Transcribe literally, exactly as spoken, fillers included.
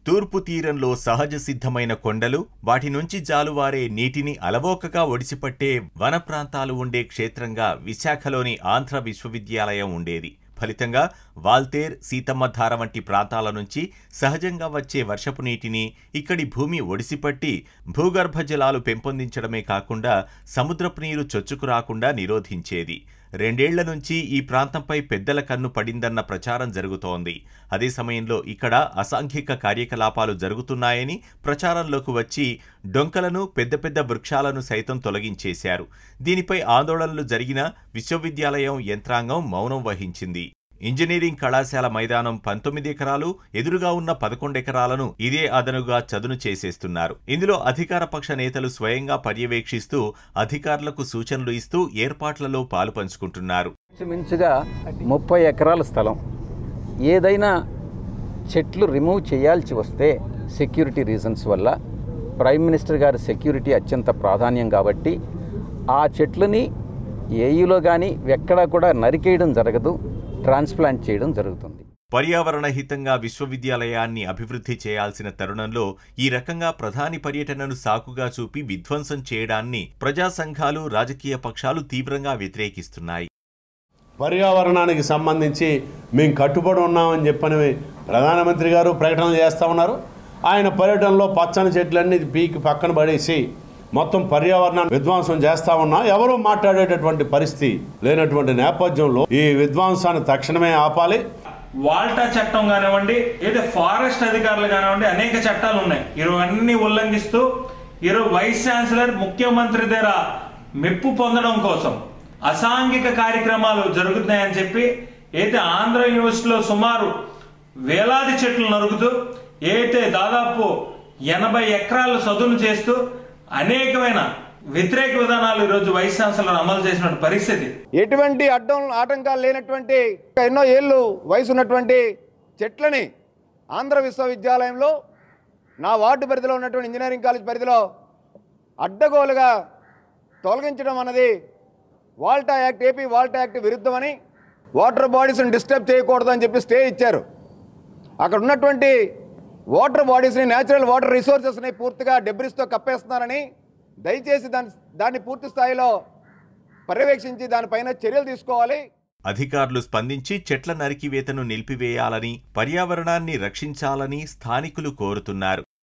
తూర్పు తీరంలో సహజ సిద్ధమైన కొండలు, వాటి నుంచి జాలువారే నీటిని అలవోకగా ఒడిసిపట్టే వన ప్రాంతాలు ఉండే క్షేత్రంగా విశాఖలోని ఆంధ్ర విశ్వవిద్యాలయం ఉండేది. ఫలితంగా వాల్తేర్, సీతమ్మధార వంటి ప్రాంతాల నుంచి సహజంగా వచ్చే వర్షపు నీటిని ఇక్కడి భూమి ఒడిసిపట్టి భూగర్భ జలాలు పెంపొందించడమే కాకుండా సముద్రపు నీరు చొచ్చుకురాకుండా నిరోధించేది. రెండేళ్ల నుంచి ఈ ప్రాంతంపై పెద్దల కన్ను పడిందన్న ప్రచారం జరుగుతోంది. అదే సమయంలో ఇక్కడ అసాంఘిక కార్యకలాపాలు జరుగుతున్నాయని ప్రచారంలోకి వచ్చి డొంకలను, పెద్ద పెద్ద వృక్షాలను సైతం తొలగించేశారు. దీనిపై ఆందోళనలు జరిగిన విశ్వవిద్యాలయం యంత్రాంగం మౌనం వహించింది. ఇంజనీరింగ్ కళాశాల మైదానం పంతొమ్మిది ఎకరాలు, ఎదురుగా ఉన్న పదకొండు ఎకరాలను ఇదే అదనుగా చదును చేసేస్తున్నారు. ఇందులో అధికార పక్ష నేతలు స్వయంగా పర్యవేక్షిస్తూ అధికారులకు సూచనలు ఇస్తూ ఏర్పాట్లలో పాలు పంచుకుంటున్నారు. మించుగా ముప్పై ఎకరాల స్థలం ఏదైనా చెట్లు రిమూవ్ చేయాల్సి వస్తే సెక్యూరిటీ రీజన్స్ వల్ల ప్రైమ్ మినిస్టర్ గారి సెక్యూరిటీ అత్యంత ప్రాధాన్యం కాబట్టి ఆ చెట్లని ఏయులో కానీ ఎక్కడా కూడా నరికేయడం జరగదు, ట్రాన్స్ప్లాంట్ చేయడం జరుగుతుంది. పర్యావరణ హితంగా విశ్వవిద్యాలయాన్ని అభివృద్ధి చేయాల్సిన తరుణంలో ఈ రకంగా ప్రధాని పర్యటనను సాకుగా చూపి విధ్వంసం చేయడాన్ని ప్రజా సంఘాలు, రాజకీయ పక్షాలు తీవ్రంగా వ్యతిరేకిస్తున్నాయి. పర్యావరణానికి సంబంధించి మేము కట్టుబడి ఉన్నామని చెప్పని ప్రధానమంత్రి గారు ప్రకటనలు చేస్తూ ఉన్నారు. ఆయన పర్యటనలో పచ్చని చెట్లన్నీ పీకి పక్కన పడేసి మొత్తం పర్యావరణాన్ని విధ్వంసం చేస్తా ఉన్నా ఎవరూ మాట్లాడేటటువంటి పరిస్థితి లేనటువంటి నేపథ్యంలో ఈ విధ్వంసాన్ని తక్షణమే ఆపాలి. వాల్టా చట్టం కానివ్వండి, ఏదో ఫారెస్ట్ అధికారులు కానివ్వండి, అనేక చట్టాలు ఉన్నాయి. ఇవన్నీ ఉల్లంఘిస్తూ ఈరోజు వైస్ ఛాన్సలర్ ముఖ్యమంత్రి దగ్గర మెప్పు పొందడం కోసం అసాంఘిక కార్యక్రమాలు జరుగుతున్నాయని చెప్పి అయితే ఆంధ్ర యూనివర్సిటీలో సుమారు వేలాది చెట్లు నరుకుతూ అయితే దాదాపు ఎనభై ఎకరాలు సదును చేస్తూ అనేకమైన వ్యతిరేక విధానాలు ఈరోజు వైస్ ఛాన్సలర్ అమలు చేసిన పరిస్థితి. ఎటువంటి అడ్డం ఆటంకాలు లేనటువంటి ఎన్నో ఏళ్ళు వయసు ఉన్నటువంటి చెట్లని ఆంధ్ర విశ్వవిద్యాలయంలో నా వార్డు పరిధిలో ఉన్నటువంటి ఇంజనీరింగ్ కాలేజ్ పరిధిలో అడ్డగోలుగా తొలగించడం అన్నది WALTA act, AP WALTA act విరుద్ధమని, వాటర్ బాడీస్ని డిస్టర్బ్ చేయకూడదు అని చెప్పి స్టే ఇచ్చారు. అక్కడ ఉన్నటువంటి వాటర్ బాడీస్ని, న్యాచురల్ వాటర్ రిసోర్సెస్ని పూర్తిగా డెబ్రిస్తో కప్పేస్తున్నారని, దయచేసి దాని దాన్ని పూర్తి స్థాయిలో పర్యవేక్షించి దానిపైన చర్యలు తీసుకోవాలి. అధికారులు స్పందించి చెట్ల నరికివేతను నిలిపివేయాలని, పర్యావరణాన్ని రక్షించాలని స్థానికులు కోరుతున్నారు.